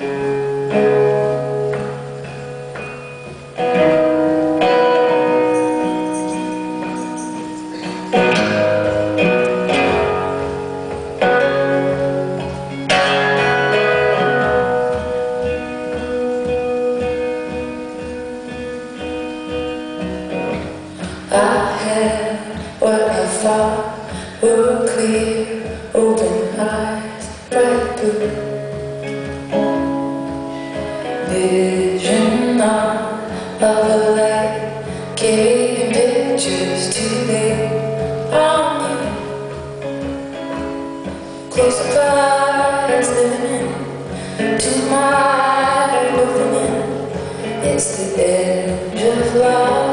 I had what I thought were clear, open eyes, bright blue vision of a light, carrying pictures to lay on you. Close up eyes, living in to my opening. It's the edge of love.